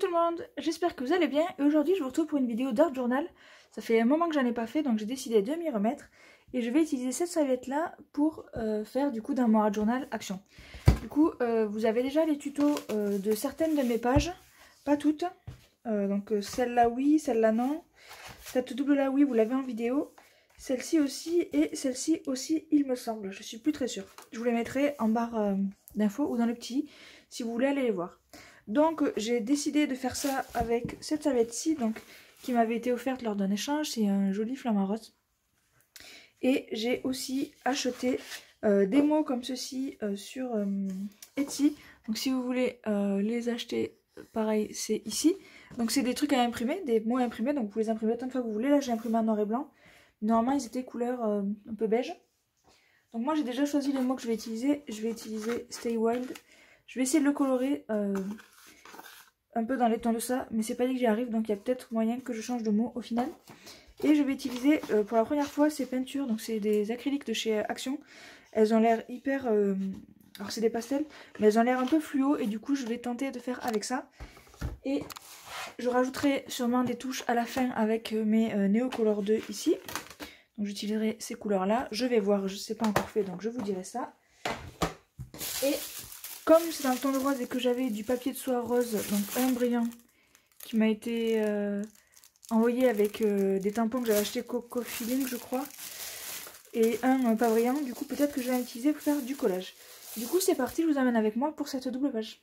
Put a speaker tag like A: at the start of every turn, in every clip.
A: tout le monde, j'espère que vous allez bien et aujourd'hui je vous retrouve pour une vidéo d'art journal. Ça fait un moment que j'en ai pas fait donc j'ai décidé de m'y remettre et je vais utiliser cette serviette là pour faire du coup d'un art journal action. Du coup vous avez déjà les tutos de certaines de mes pages, pas toutes, donc celle-là oui, celle-là non, cette double là oui vous l'avez en vidéo, celle-ci aussi et celle-ci aussi il me semble, je suis plus très sûre. Je vous les mettrai en barre d'infos ou dans le petit si vous voulez aller les voir. Donc j'ai décidé de faire ça avec cette serviette-ci, donc qui m'avait été offerte lors d'un échange. C'est un joli flamant rose. Et j'ai aussi acheté des mots comme ceci sur Etsy. Donc si vous voulez les acheter, pareil, c'est ici. Donc c'est des trucs à imprimer, des mots à imprimer. Donc vous pouvez les imprimer autant de fois que vous voulez. Là j'ai imprimé en noir et blanc. Normalement ils étaient couleur un peu beige. Donc moi j'ai déjà choisi le mot que je vais utiliser. Je vais utiliser Stay Wild. Je vais essayer de le colorer un peu dans les tons de ça, mais c'est pas dit que j'y arrive, donc il y a peut-être moyen que je change de mot au final. Et je vais utiliser pour la première fois ces peintures, donc c'est des acryliques de chez Action. Elles ont l'air hyper... alors c'est des pastels, mais elles ont l'air un peu fluo et du coup je vais tenter de faire avec ça. Et je rajouterai sûrement des touches à la fin avec mes Neo Color 2 ici. Donc j'utiliserai ces couleurs là, je vais voir, je sais pas encore fait donc je vous dirai ça. Et comme c'est dans le ton de rose et que j'avais du papier de soie rose, donc un brillant, qui m'a été envoyé avec des tampons que j'avais acheté Coco Feeling je crois, et un pas brillant, du coup peut-être que je vais l'utiliser pour faire du collage. Du coup c'est parti, je vous emmène avec moi pour cette double page.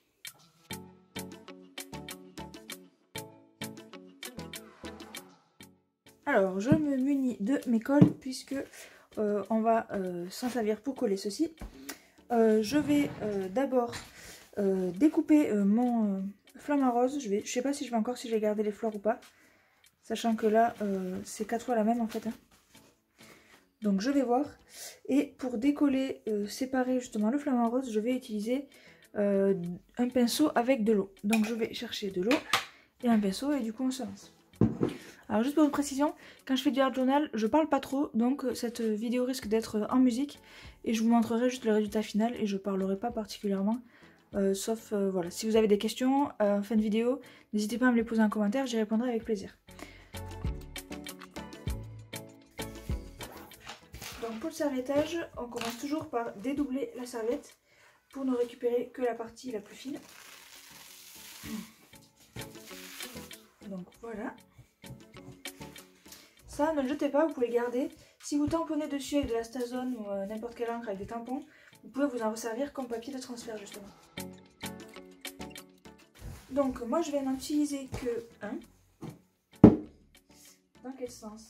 A: Alors je me munis de mes colles puisque on va s'en servir pour coller ceci. Je vais d'abord découper mon flamme rose. Je sais pas si je vais encore si j'ai gardé les fleurs ou pas, sachant que là c'est 4 fois la même en fait. Donc je vais voir. Et pour décoller, séparer justement le flamme rose, je vais utiliser un pinceau avec de l'eau. Donc je vais chercher de l'eau et un pinceau et du coup on se lance. Alors juste pour une précision, quand je fais du art journal, je parle pas trop, donc cette vidéo risque d'être en musique et je vous montrerai juste le résultat final et je parlerai pas particulièrement, sauf voilà, si vous avez des questions en fin de vidéo, n'hésitez pas à me les poser en commentaire, j'y répondrai avec plaisir. Donc pour le serviettage, on commence toujours par dédoubler la serviette pour ne récupérer que la partie la plus fine. Donc voilà. Ça, ne le jetez pas, vous pouvez le garder. Si vous tamponnez dessus avec de la Stazone ou n'importe quelle encre avec des tampons, vous pouvez vous en resservir comme papier de transfert justement. Donc moi je vais n'en utiliser que un. Dans quel sens?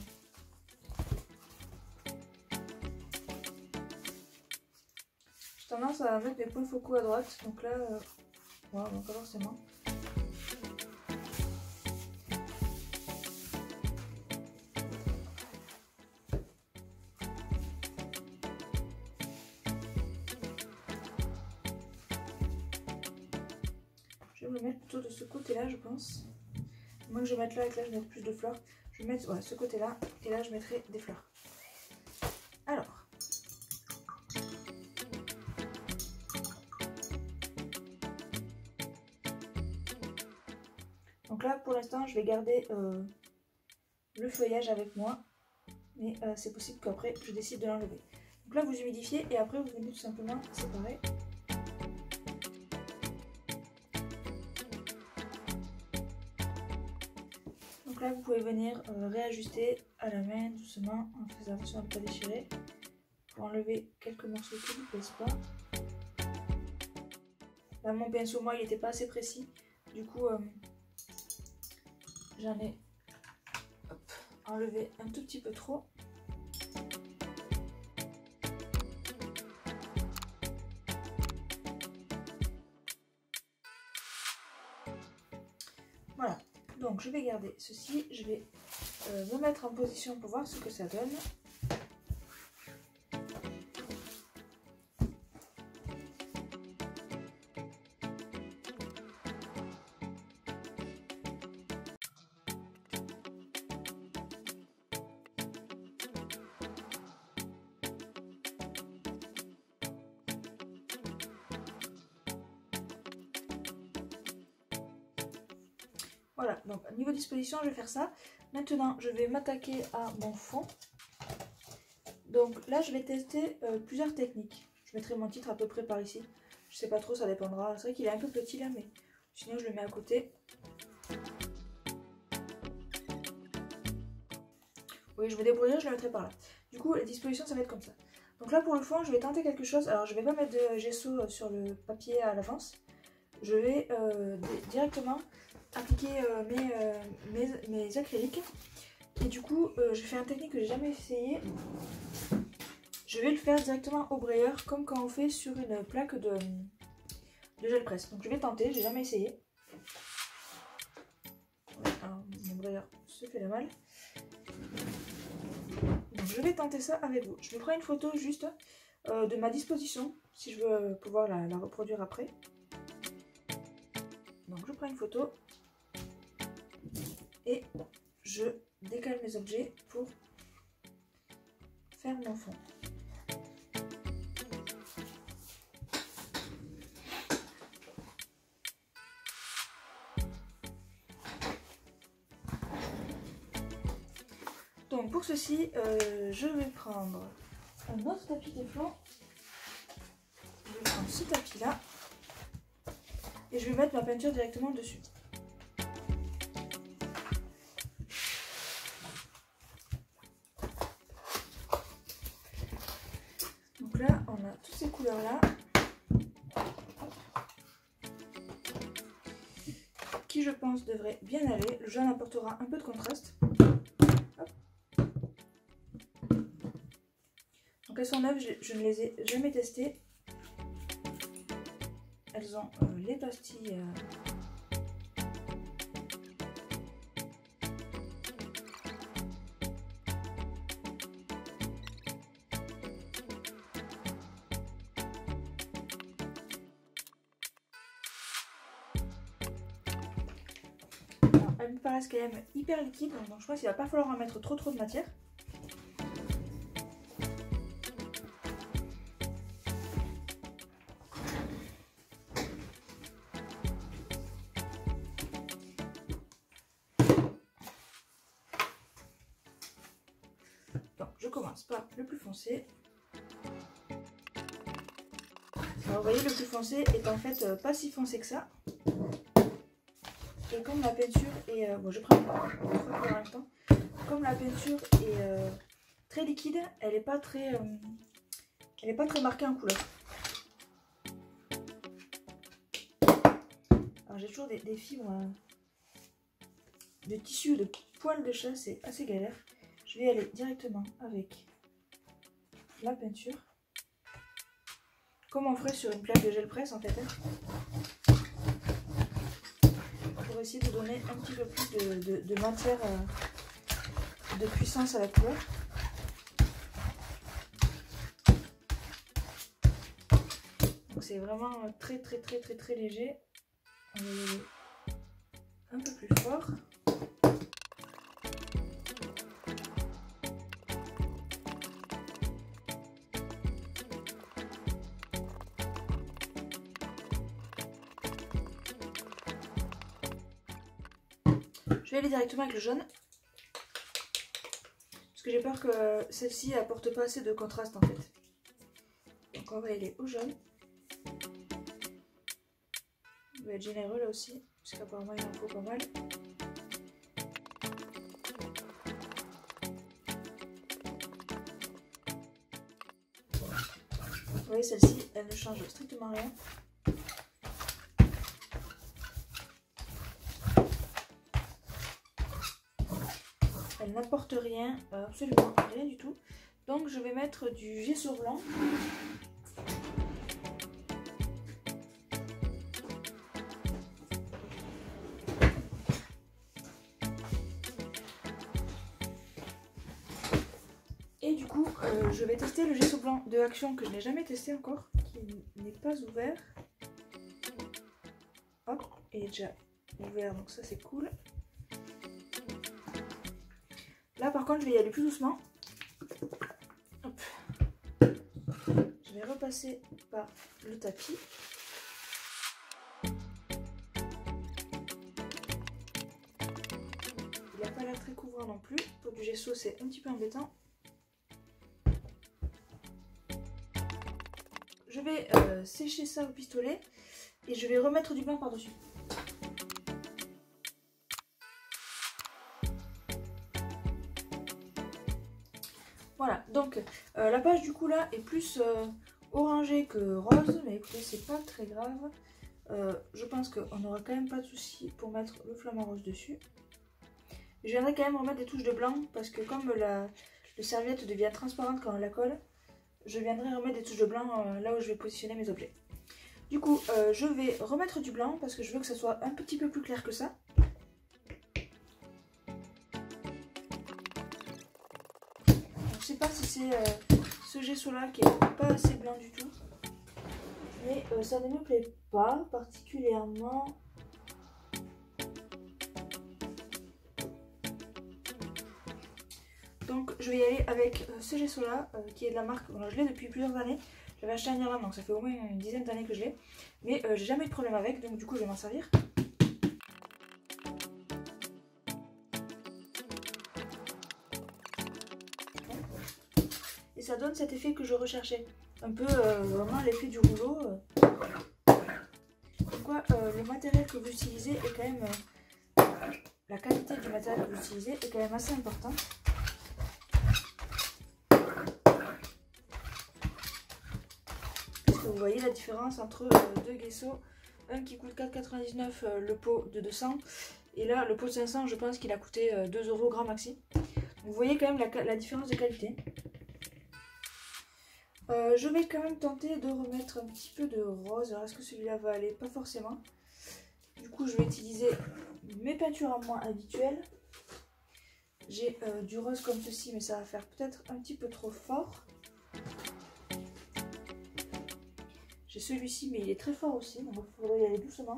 A: J'ai tendance à mettre mes points focaux à droite, donc là, wow, donc pas forcément. Je vais me le mettre plutôt de ce côté-là, je pense. Moi que je vais mettre là et que là je mets plus de fleurs. Je vais mettre ce côté-là et là je mettrai des fleurs. Alors. Donc là pour l'instant je vais garder le feuillage avec moi. Mais c'est possible qu'après je décide de l'enlever. Donc là vous humidifiez et après vous venez tout simplement séparer. Donc là vous pouvez venir réajuster à la main doucement en faisant attention à ne pas déchirer pour enlever quelques morceaux qui ne vous plaisent pas. Là mon pinceau moi il n'était pas assez précis, du coup j'en ai enlevé un tout petit peu trop. Voilà. Donc je vais garder ceci, je vais me mettre en position pour voir ce que ça donne. Voilà, donc niveau disposition, je vais faire ça. Maintenant, je vais m'attaquer à mon fond. Donc là, je vais tester plusieurs techniques. Je mettrai mon titre à peu près par ici. Je sais pas trop, ça dépendra. C'est vrai qu'il est un peu petit là, mais sinon je le mets à côté. Oui, je vais débrouiller, je le mettrai par là. Du coup, la disposition, ça va être comme ça. Donc là, pour le fond, je vais tenter quelque chose. Alors, je vais pas mettre de gesso sur le papier à l'avance. Je vais directement appliquer mes acryliques. Et du coup, je fais une technique que j'ai jamais essayé. Je vais le faire directement au brayeur, comme quand on fait sur une plaque de gel presse. Donc je vais tenter, j'ai jamais essayé. Alors, mon brayeur se fait le mal. Donc je vais tenter ça avec vous. Je me prends une photo juste de ma disposition, si je veux pouvoir la reproduire après. Donc je prends une photo et je décale mes objets pour faire mon fond. Donc pour ceci, je vais prendre un autre tapis Téflon. Je vais prendre ce tapis là et je vais mettre ma peinture directement dessus. Donc là, on a toutes ces couleurs là qui, je pense, devraient bien aller. Le jaune apportera un peu de contraste. Hop. Donc elles sont neuves, je ne les ai jamais testées. Elles ont les pastilles elles me paraissent quand même hyper liquides, donc je pense qu'il va pas falloir en mettre trop de matière. Donc je commence par le plus foncé. Alors vous voyez, le plus foncé est en fait pas si foncé que ça. Et comme la peinture est... bon, je prends en même temps. Comme la peinture est très liquide, elle n'est pas très marquée en couleur. Alors j'ai toujours des fibres de tissu, de poils de chat, c'est assez galère. Je vais aller directement avec la peinture. Comme on ferait sur une plaque de gel presse en fait. Pour essayer de donner un petit peu plus de matière, de puissance à la couleur. Donc c'est vraiment très léger. On va y aller un peu plus fort. Je vais aller directement avec le jaune. Parce que j'ai peur que celle-ci apporte pas assez de contraste en fait. Donc on va aller au jaune. On va être généreux là aussi, parce qu'apparemment il en faut pas mal. Vous voyez, celle-ci, elle ne change strictement rien. Elle n'apporte rien, absolument rien du tout. Donc je vais mettre du gesso blanc. Et du coup, je vais tester le gesso blanc de Action que je n'ai jamais testé encore, qui n'est pas ouvert. Hop, il est déjà ouvert, donc ça c'est cool. Là par contre, je vais y aller plus doucement. Hop. Je vais repasser par le tapis. fort non plus. Pour du gesso, c'est un petit peu embêtant. Je vais sécher ça au pistolet et je vais remettre du blanc par-dessus. Voilà, donc la page du coup là est plus orangée que rose, mais écoutez, c'est pas très grave. Je pense qu'on n'aura quand même pas de souci pour mettre le flamant rose dessus. Je viendrai quand même remettre des touches de blanc parce que comme la serviette devient transparente quand on la colle, je viendrai remettre des touches de blanc là où je vais positionner mes objets. Du coup, je vais remettre du blanc parce que je veux que ça soit un petit peu plus clair que ça. Je sais pas si c'est ce gesso là qui est pas assez blanc du tout, mais ça ne me plaît pas particulièrement. Donc je vais y aller avec ce gesso là qui est de la marque, bon, je l'ai depuis plusieurs années, j'avais acheté en Irlande donc ça fait au moins une dizaine d'années que je l'ai, mais j'ai jamais eu de problème avec, donc du coup je vais m'en servir. Et ça donne cet effet que je recherchais, un peu vraiment l'effet du rouleau. Pourquoi le matériel que vous utilisez est quand même, la qualité du matériel que vous utilisez est quand même assez importante. Vous voyez la différence entre deux gesso, un qui coûte 4,99 le pot de 200 et là le pot de 500 je pense qu'il a coûté 2 € grand maxi. Vous voyez quand même la différence de qualité. Je vais quand même tenter de remettre un petit peu de rose. Alors est-ce que celui-là va aller? Pas forcément. Du coup je vais utiliser mes peintures à moi habituelles. J'ai du rose comme ceci mais ça va faire peut-être un petit peu trop fort. J'ai celui-ci mais il est très fort aussi, donc il faudrait y aller doucement.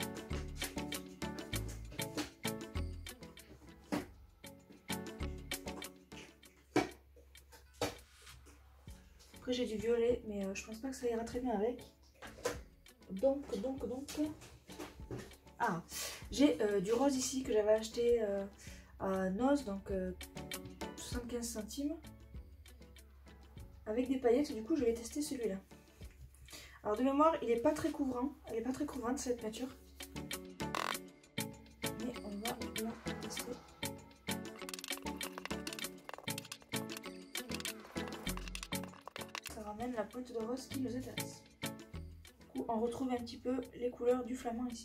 A: Après j'ai du violet mais je pense pas que ça ira très bien avec. Donc. Ah, j'ai du rose ici que j'avais acheté à Noz, donc 75 centimes. Avec des paillettes, du coup je vais tester celui-là. Alors de mémoire, il n'est pas très couvrant, elle n'est pas très couvrante cette peinture. Mais on va la tester. Ça ramène la pointe de rose qui nous intéresse. Du coup, on retrouve un petit peu les couleurs du flamand ici.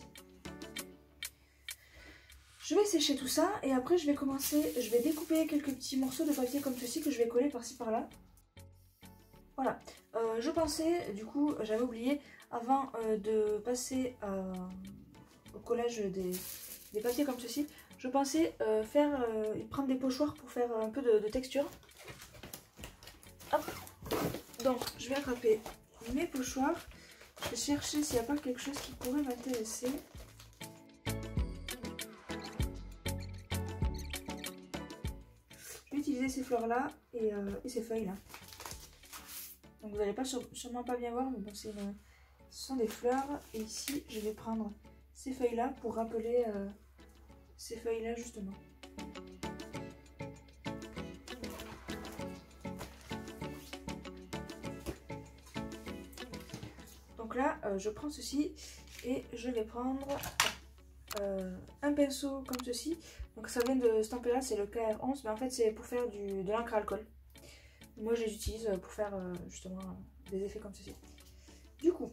A: Je vais sécher tout ça et après je vais commencer, je vais découper quelques petits morceaux de papier comme ceci que je vais coller par-ci par-là. Voilà, je pensais, du coup j'avais oublié, avant de passer au collage des papiers comme ceci, je pensais prendre des pochoirs pour faire un peu de texture. Hop. Donc je vais attraper mes pochoirs, je vais chercher s'il n'y a pas quelque chose qui pourrait m'intéresser. Je vais utiliser ces fleurs là et ces feuilles là. Donc vous n'allez sûrement pas bien voir, mais bon, ce sont des fleurs. Et ici, je vais prendre ces feuilles-là pour rappeler ces feuilles-là justement. Donc là, je prends ceci et je vais prendre un pinceau comme ceci. Donc ça vient de cette là, c'est le KR11, mais en fait c'est pour faire de l'encre à alcool. Moi je les utilise pour faire justement des effets comme ceci. Du coup,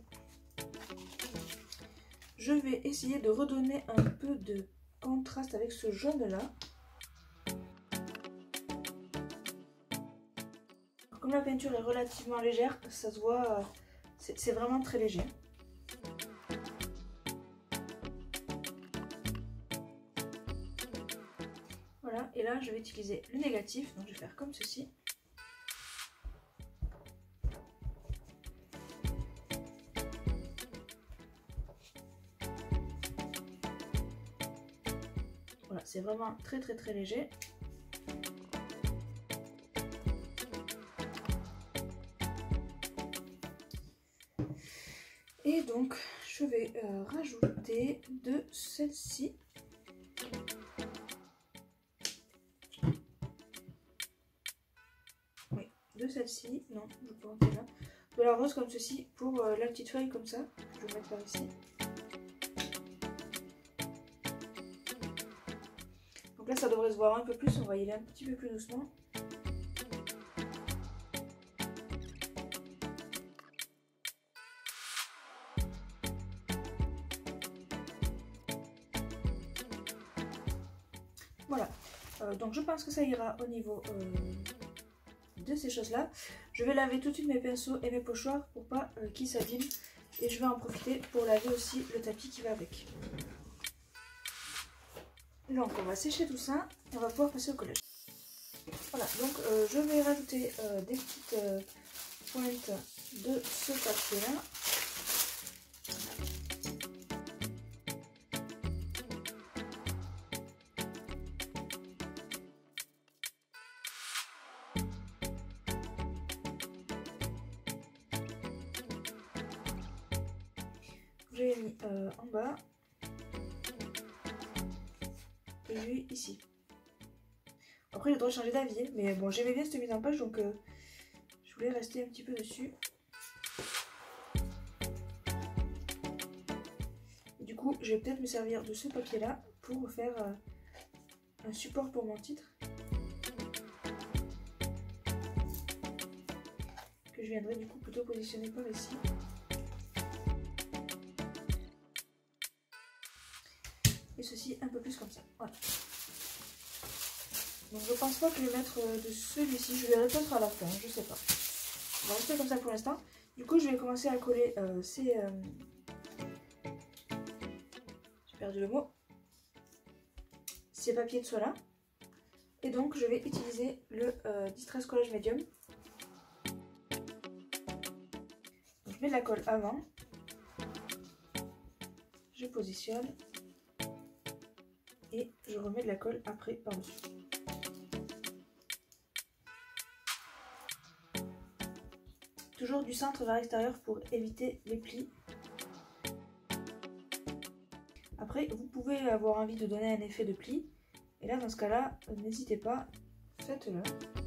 A: je vais essayer de redonner un peu de contraste avec ce jaune là. Comme la peinture est relativement légère, ça se voit, c'est vraiment très léger. Voilà, et là je vais utiliser le négatif, donc je vais faire comme ceci. Voilà, c'est vraiment très léger. Et donc, je vais rajouter de celle-ci. celle-ci, non, je peux rentrer là, de la rose comme ceci pour la petite feuille comme ça. Je vais mettre par ici. Donc là ça devrait se voir un peu plus, on va y aller un petit peu plus doucement. Voilà, donc je pense que ça ira au niveau de ces choses là. Je vais laver tout de suite mes pinceaux et mes pochoirs pour pas qu'ils s'abîment. Et je vais en profiter pour laver aussi le tapis qui va avec. Donc on va sécher tout ça et on va pouvoir passer au collage. Voilà, donc je vais rajouter des petites pointes de ce papier là. Je l'ai mis en bas et lui ici. Après j'ai le droit de changer d'avis, mais bon j'aimais bien cette mise en page donc je voulais rester un petit peu dessus. Et du coup je vais peut-être me servir de ce papier là pour faire un support pour mon titre. Que je viendrai du coup plutôt positionner par ici. Et ceci un peu plus comme ça. Voilà. Donc je pense pas que je vais mettre de celui-ci, je vais peut-être à la fin, je sais pas. On va rester comme ça pour l'instant. Du coup je vais commencer à coller ces... J'ai perdu le mot. Ces papiers de soie là. Et donc je vais utiliser le Distress Collage Medium. Donc, je mets de la colle avant. Je positionne. Et je remets de la colle après par-dessus. Toujours du centre vers l'extérieur pour éviter les plis. Après, vous pouvez avoir envie de donner un effet de pli. Et là, dans ce cas-là, n'hésitez pas, faites-le.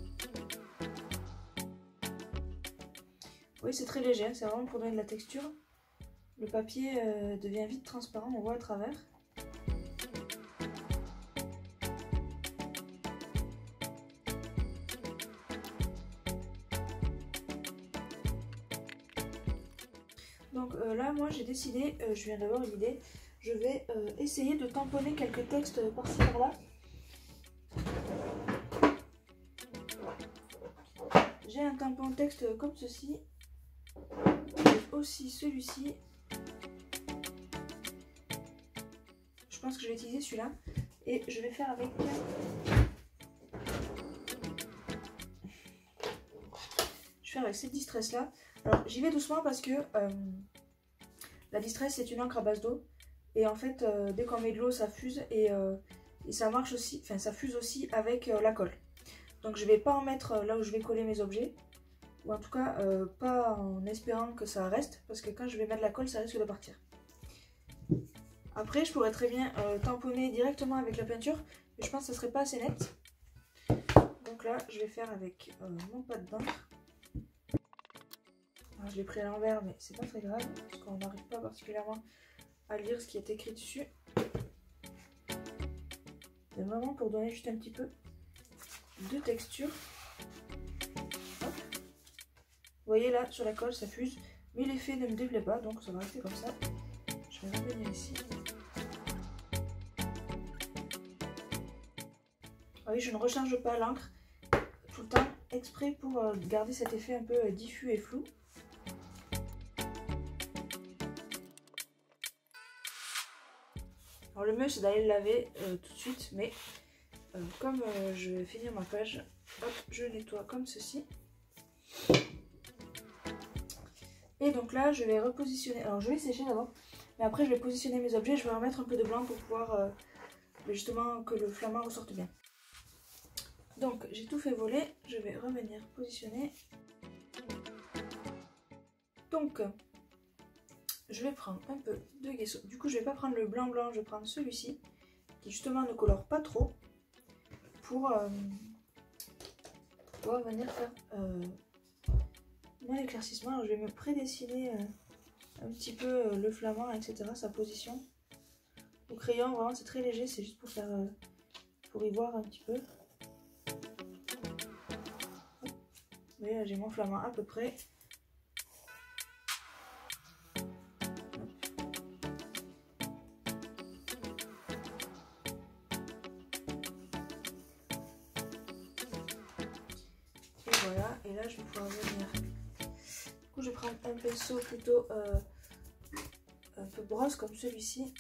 A: Oui, c'est très léger, c'est vraiment pour donner de la texture. Le papier devient vite transparent, on voit à travers. Donc là, moi j'ai décidé, je viens d'avoir une idée, je vais essayer de tamponner quelques textes par-ci par-là. J'ai un tampon texte comme ceci, et aussi celui-ci. Je pense que je vais utiliser celui-là, et je vais faire avec... Je vais faire avec cette Distress là. Alors j'y vais doucement parce que la Distress c'est une encre à base d'eau et en fait dès qu'on met de l'eau ça fuse et ça marche aussi, enfin ça fuse aussi avec la colle. Donc je vais pas en mettre là où je vais coller mes objets, ou en tout cas pas en espérant que ça reste, parce que quand je vais mettre la colle ça risque de partir. Après je pourrais très bien tamponner directement avec la peinture, mais je pense que ça serait pas assez net. Donc là je vais faire avec mon pad d'encre. Je l'ai pris à l'envers, mais c'est pas très grave parce qu'on n'arrive pas particulièrement à lire ce qui est écrit dessus. C'est vraiment pour donner juste un petit peu de texture. Hop. Vous voyez là sur la colle ça fuse, mais l'effet ne me déplaît pas, donc ça va rester comme ça. Je vais revenir ici. Ah oui, je ne recharge pas l'encre tout le temps exprès pour garder cet effet un peu diffus et flou. Alors le mieux c'est d'aller le laver tout de suite, mais comme je vais finir ma page, hop, je nettoie comme ceci. Et donc là je vais repositionner, alors je vais sécher d'abord, mais après je vais positionner mes objets, je vais remettre un peu de blanc pour pouvoir justement que le flamant ressorte bien. Donc j'ai tout fait voler, je vais revenir positionner. Donc je vais prendre un peu de gesso. Du coup je vais pas prendre le blanc blanc, je vais prendre celui-ci qui justement ne colore pas trop pour pouvoir venir faire moins d'éclaircissement. Alors je vais me prédessiner un petit peu le flamant, etc., sa position. Au crayon, vraiment c'est très léger, c'est juste pour faire, pour y voir un petit peu. Vous voyez là j'ai mon flamant à peu près. Et voilà, et là je vais pouvoir venir. Du coup je vais prendre un pinceau plutôt un peu brosse comme celui-ci.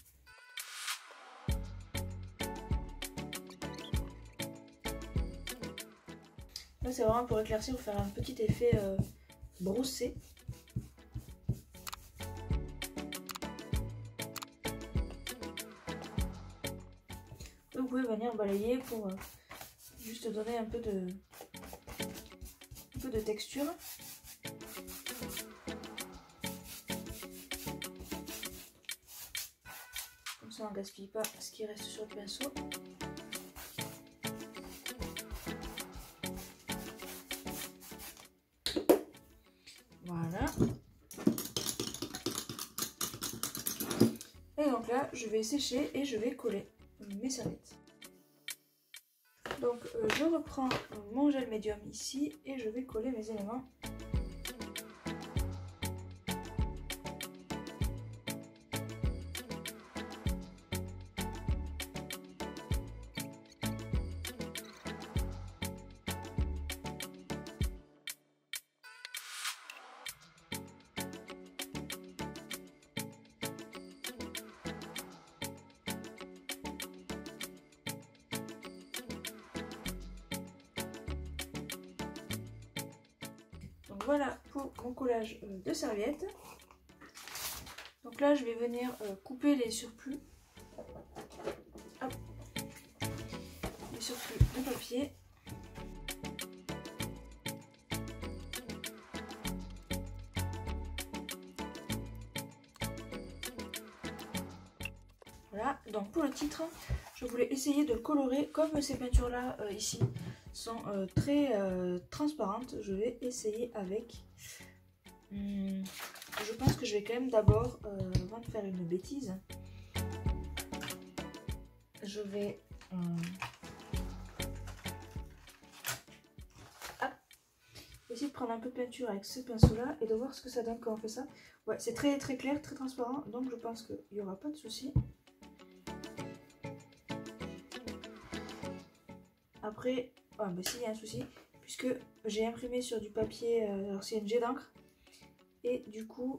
A: Là c'est vraiment pour éclaircir, pour faire un petit effet brossé. Vous pouvez venir balayer pour juste donner un peu de texture. Comme ça on ne gaspille pas ce qui reste sur le pinceau. Voilà. Et donc là, je vais sécher et je vais coller mes serviettes. Donc je reprends mon gel médium ici et je vais coller mes éléments. Donc voilà pour mon collage de serviettes. Donc là je vais venir couper les surplus. Hop. Les surplus de papier. Voilà, donc pour le titre, je voulais essayer de le colorer comme ces peintures là ici sont très transparentes. Je vais essayer avec. Je pense que je vais quand même d'abord, avant de faire une bêtise, je vais essayer de prendre un peu de peinture avec ce pinceau là et de voir ce que ça donne quand on fait ça. Ouais, c'est très clair, très transparent, donc je pense qu'il n'y aura pas de souci. Après, ah, bah, s'il y a un souci, puisque j'ai imprimé sur du papier, alors c'est une jet d'encre, et du coup,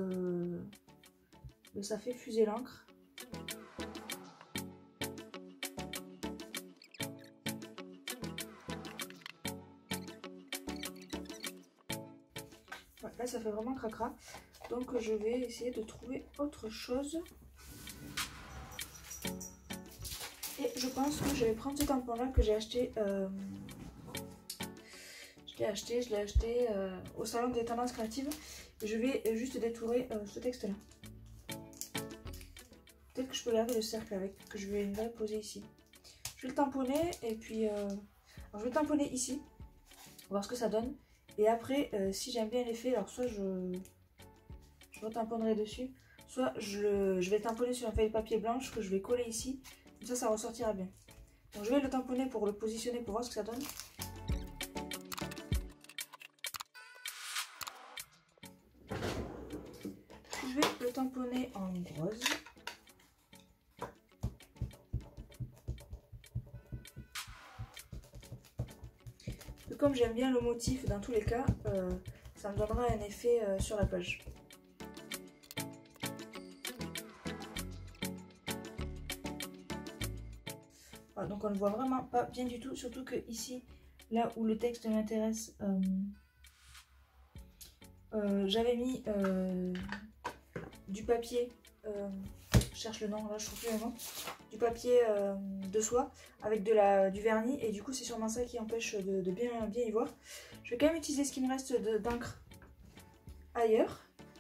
A: ça fait fuser l'encre. Ouais, là, ça fait vraiment cracra, donc je vais essayer de trouver autre chose. Et je pense que je vais prendre ce tampon là que j'ai acheté. Je l'ai acheté au salon des tendances créatives. Et je vais juste détourer ce texte là. Peut-être que je peux garder le cercle avec, que je vais le poser ici. Je vais le tamponner et puis alors je vais le tamponner ici, voir ce que ça donne. Et après, si j'aime bien l'effet, alors soit je retamponnerai dessus, soit je vais le tamponner sur une feuille de papier blanche que je vais coller ici. Comme ça ressortira bien. Donc je vais le tamponner pour le positionner pour voir ce que ça donne. Je vais le tamponner en rose. Et comme j'aime bien le motif dans tous les cas, ça me donnera un effet sur la page. Voilà, donc on ne voit vraiment pas bien du tout, surtout que ici, là où le texte m'intéresse, j'avais mis du papier, je cherche le nom, là je trouve plus le nom, du papier de soie avec du vernis, et du coup c'est sûrement ça qui empêche de bien y voir. Je vais quand même utiliser ce qui me reste d'encre ailleurs.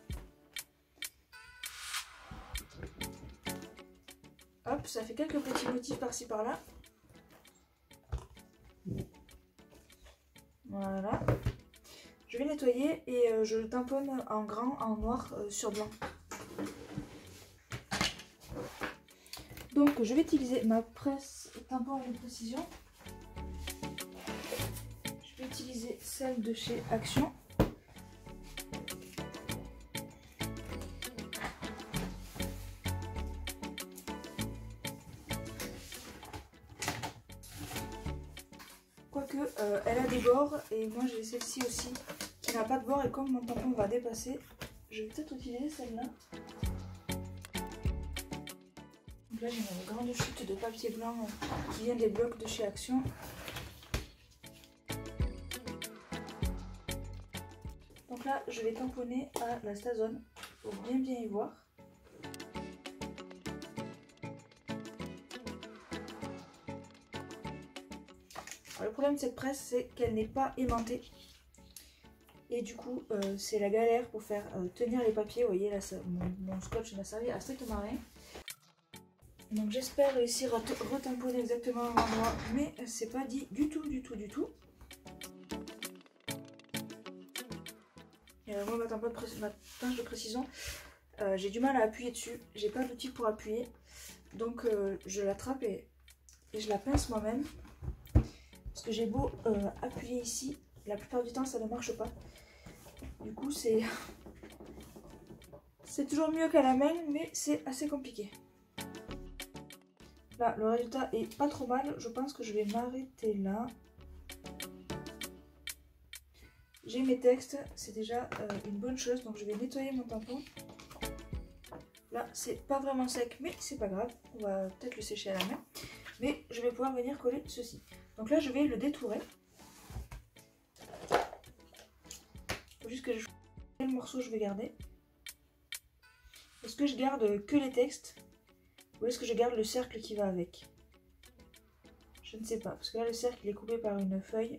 A: Hop, ça fait quelques petits motifs par-ci par-là. Voilà. Je vais nettoyer et je le tamponne en grand, en noir sur blanc. Donc je vais utiliser ma presse tampon avec précision. Je vais utiliser celle de chez Action. Quoique elle a des bords et moi j'ai celle-ci aussi qui n'a pas de bord, et comme mon tampon va dépasser, je vais peut-être utiliser celle-là. Donc là j'ai une grande chute de papier blanc qui vient des blocs de chez Action. Donc là je vais tamponner à la Stazone pour bien y voir. Alors, le problème de cette presse, c'est qu'elle n'est pas aimantée. Et du coup, c'est la galère pour faire tenir les papiers. Vous voyez, là, mon scotch n'a servi à strictement rien. Donc j'espère réussir à retamponner exactement à l'endroit, mais c'est pas dit du tout. Et moi, ma pince de précision, j'ai du mal à appuyer dessus. J'ai pas d'outil pour appuyer. Donc je l'attrape et je la pince moi-même. Parce que j'ai beau appuyer ici, la plupart du temps ça ne marche pas. Du coup c'est toujours mieux qu'à la main, mais c'est assez compliqué. Là le résultat est pas trop mal, je pense que je vais m'arrêter là. J'ai mes textes, c'est déjà une bonne chose, donc je vais nettoyer mon tampon. Là c'est pas vraiment sec, mais c'est pas grave, on va peut-être le sécher à la main. Mais je vais pouvoir venir coller ceci. Donc là je vais le détourer. Il faut juste que je choisisse quel morceau je vais garder. Est-ce que je garde que les textes ou est-ce que je garde le cercle qui va avec? Je ne sais pas, parce que là le cercle il est coupé par une feuille.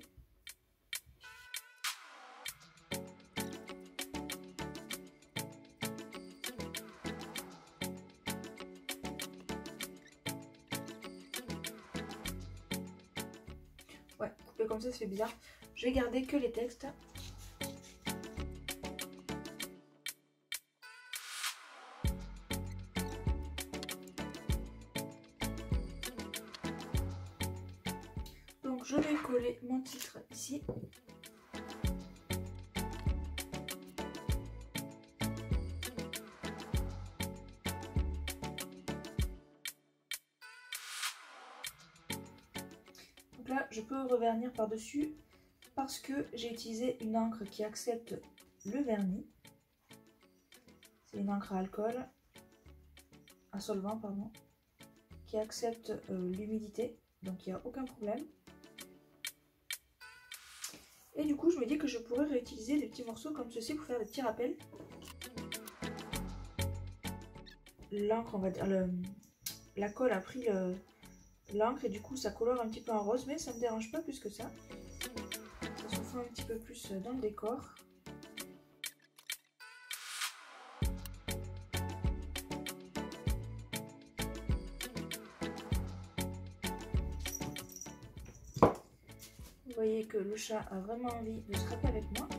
A: Ouais, coupé comme ça fait bizarre. Je vais garder que les textes. Donc je vais coller mon titre ici. Donc là je peux revernir par dessus parce que j'ai utilisé une encre qui accepte le vernis. C'est une encre à alcool, à solvant pardon, qui accepte l'humidité, donc il n'y a aucun problème. Et du coup je me dis que je pourrais réutiliser des petits morceaux comme ceci pour faire des petits rappels. L'encre, on va dire, la colle a pris l'encre et du coup ça colore un petit peu en rose, mais ça ne me dérange pas plus que ça. Ça se fond un petit peu plus dans le décor. Vous voyez que le chat a vraiment envie de se rappeler avec moi.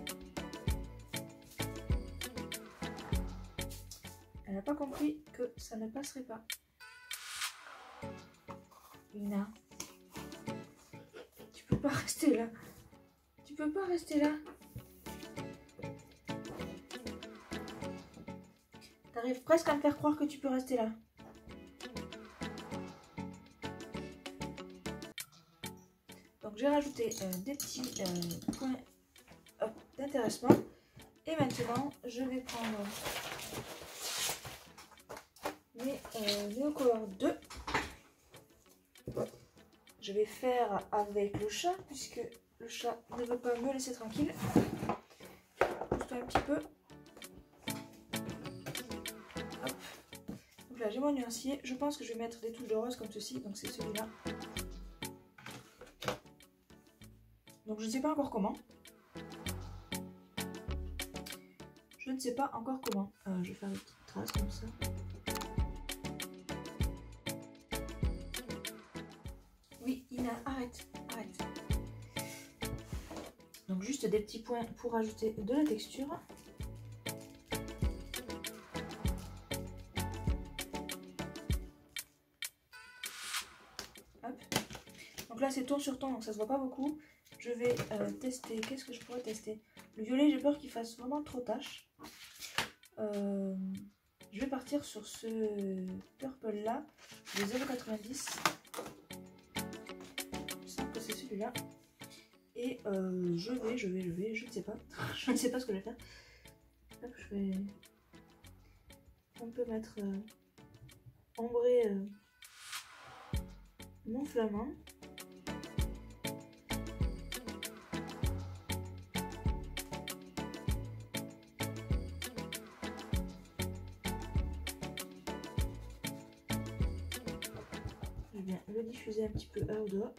A: Elle n'a pas compris que ça ne passerait pas. Lina, tu peux pas rester là. Tu peux pas rester là. T'arrives presque à me faire croire que tu peux rester là. Donc j'ai rajouté des petits points d'intéressement. Et maintenant, je vais prendre mes Neocolor 2. Je vais faire avec le chat, puisque le chat ne veut pas me laisser tranquille. Pousse-toi un petit peu. Hop. Donc là, j'ai mon nuancier. Je pense que je vais mettre des touches de rose comme ceci. Donc c'est celui-là. Donc je ne sais pas encore comment. Je ne sais pas encore comment. Je vais faire des petites traces comme ça. Oui, Ina, arrête, arrête. Donc juste des petits points pour ajouter de la texture. Hop. Donc là c'est ton sur ton, donc ça se voit pas beaucoup. Je vais tester, qu'est-ce que je pourrais tester? Le violet, j'ai peur qu'il fasse vraiment trop tache. Je vais partir sur ce purple là, de 0,90. Je sens que c'est celui-là. Et je ne sais pas. Je ne sais pas ce que je vais faire. Hop, je vais un peu mettre ombrer mon flamant. Je vais bien le diffuser un petit peu à haute doigt.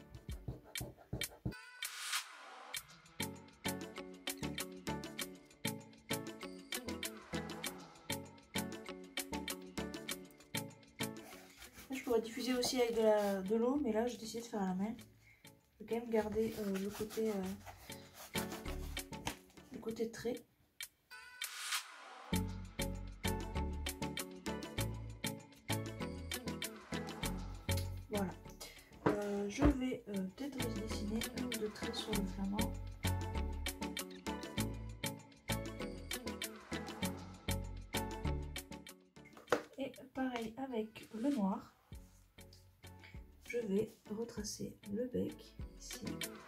A: Je pourrais diffuser aussi avec de l'eau, mais là j'ai décidé de faire à la main. Je vais quand même garder le côté trait. Voilà. Je vais peut-être dessiner un ou deux traits sur le flamant. Et pareil avec le noir. Je vais retracer le bec ici.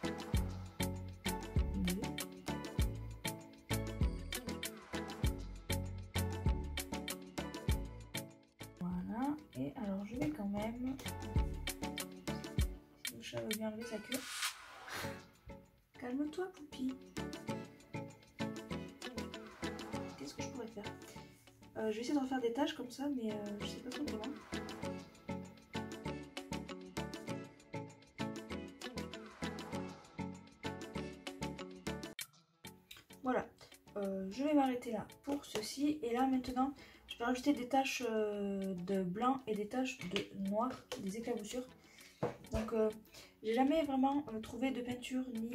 A: Voilà. Et alors je vais quand même, si le chat veut bien lever sa queue. Calme-toi, Poupie. Qu'est-ce que je pourrais faire? Je vais essayer de refaire des taches comme ça, mais je sais pas trop comment. Voilà, je vais m'arrêter là pour ceci. Et là maintenant, je vais rajouter des taches de blanc et des taches de noir, des éclaboussures. Donc j'ai jamais vraiment trouvé de peinture ni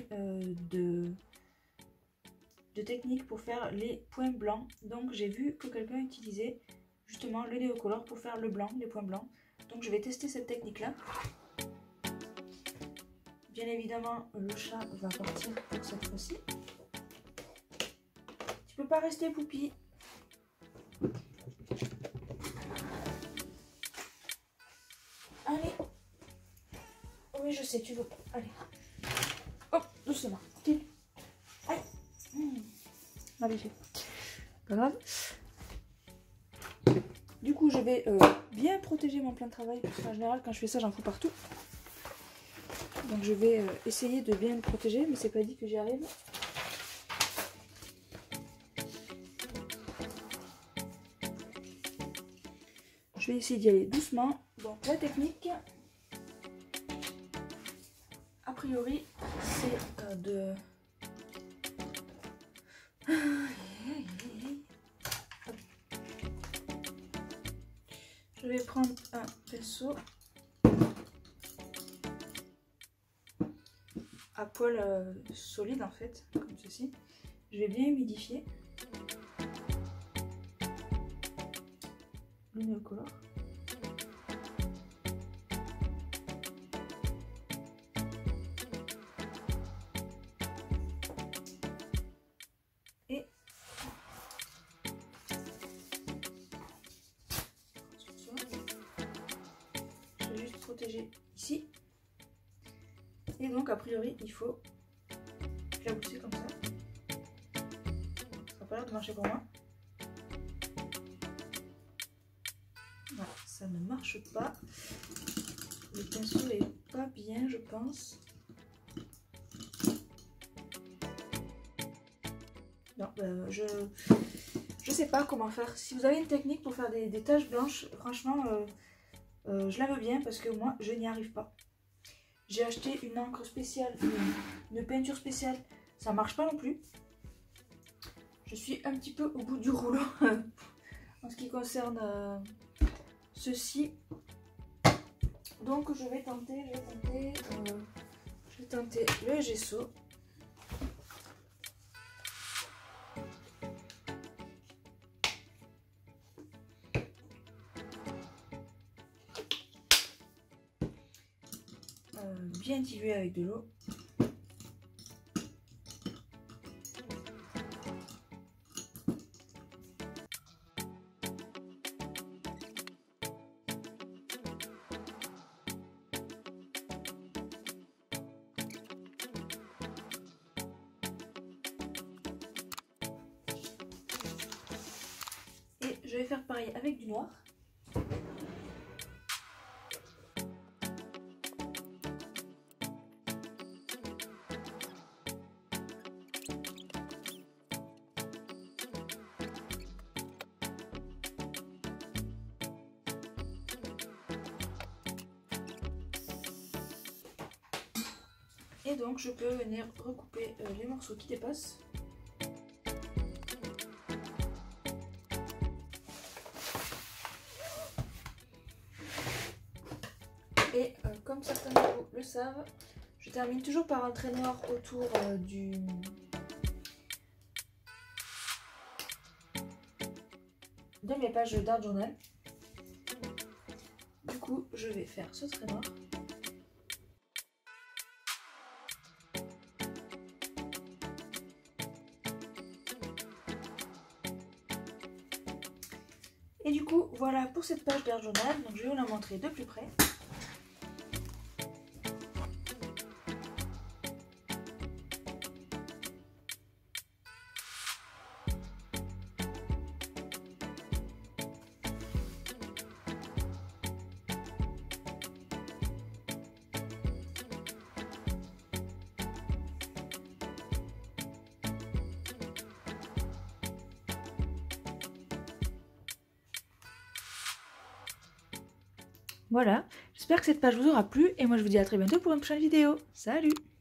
A: de technique pour faire les points blancs. Donc j'ai vu que quelqu'un utilisait justement le Neocolor pour faire le blanc, les points blancs. Donc je vais tester cette technique là. Bien évidemment le chat va partir pour cette fois-ci. Tu peux pas rester, Poupie. Allez. Oui, je sais, tu veux pas. Allez. Hop, doucement. Aïe. Allez, j'ai. Pas grave. Du coup, je vais bien protéger mon plan de travail. Parce qu'en général, quand je fais ça, j'en fous partout. Donc, je vais essayer de bien le protéger. Mais c'est pas dit que j'y arrive. Je vais essayer d'y aller doucement. Donc la technique, a priori, c'est de... Je vais prendre un pinceau à poil solide en fait, comme ceci. Je vais bien humidifier le Neocolor. Et je vais juste protéger ici. Et donc a priori il faut éclabousser comme ça. Ça n'a pas l'air de marcher pour moi. Voilà, ça ne marche pas. Le pinceau est pas bien, je pense. Non, je sais pas comment faire. Si vous avez une technique pour faire des taches blanches, franchement, je la veux bien parce que moi, je n'y arrive pas. J'ai acheté une encre spéciale, une peinture spéciale, ça marche pas non plus. Je suis un petit peu au bout du rouleau en ce qui concerne ceci. Donc je vais tenter le gesso. bien dilué avec de l'eau. Et je vais faire pareil avec du noir. Et donc je peux venir recouper les morceaux qui dépassent. Et comme certains de vous le savent, je termine toujours par un trait noir autour de mes pages d'art journal. Du coup, je vais faire ce trait noir. Et du coup, voilà pour cette page d'art journal. Donc je vais vous la montrer de plus près. Voilà, j'espère que cette page vous aura plu et moi je vous dis à très bientôt pour une prochaine vidéo. Salut!